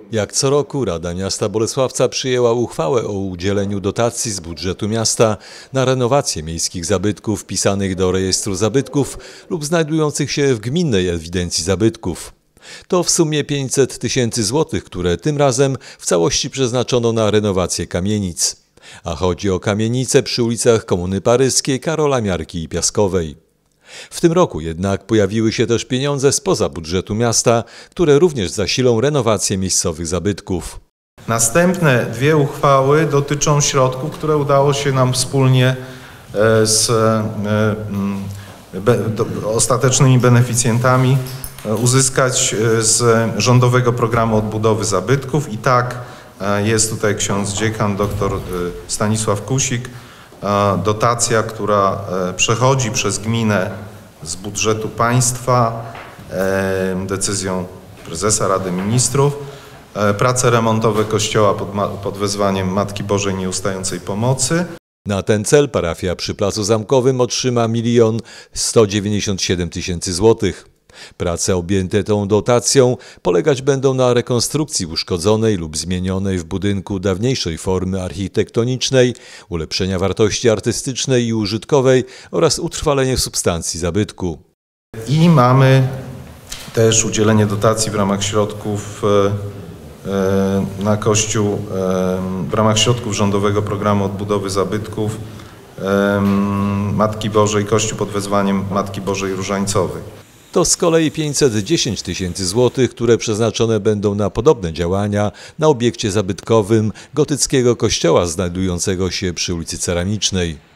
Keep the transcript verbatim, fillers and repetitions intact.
Jak co roku Rada Miasta Bolesławca przyjęła uchwałę o udzieleniu dotacji z budżetu miasta na renowację miejskich zabytków wpisanych do rejestru zabytków lub znajdujących się w gminnej ewidencji zabytków. To w sumie pięćset tysięcy złotych, które tym razem w całości przeznaczono na renowację kamienic. A chodzi o kamienice przy ulicach Komuny Paryskiej, Karola Miarki i Piaskowej. W tym roku jednak pojawiły się też pieniądze spoza budżetu miasta, które również zasilą renowację miejscowych zabytków. Następne dwie uchwały dotyczą środków, które udało się nam wspólnie z ostatecznymi beneficjentami uzyskać z Rządowego Programu Odbudowy Zabytków. I tak jest tutaj ksiądz dziekan dr Stanisław Kusik. Dotacja, która przechodzi przez gminę z budżetu państwa decyzją prezesa Rady Ministrów. Prace remontowe kościoła pod, pod wezwaniem Matki Bożej Nieustającej Pomocy. Na ten cel parafia przy Placu Zamkowym otrzyma milion sto dziewięćdziesiąt siedem tysięcy złotych. Prace objęte tą dotacją polegać będą na rekonstrukcji uszkodzonej lub zmienionej w budynku dawniejszej formy architektonicznej, ulepszenia wartości artystycznej i użytkowej oraz utrwalenie substancji zabytku. I mamy też udzielenie dotacji w ramach środków na Kościół, w ramach środków Rządowego Programu Odbudowy Zabytków Matki Bożej, Kościół pod wezwaniem Matki Bożej Różańcowej. To z kolei pięćset dziesięć tysięcy złotych, które przeznaczone będą na podobne działania na obiekcie zabytkowym gotyckiego kościoła znajdującego się przy ulicy Ceramicznej.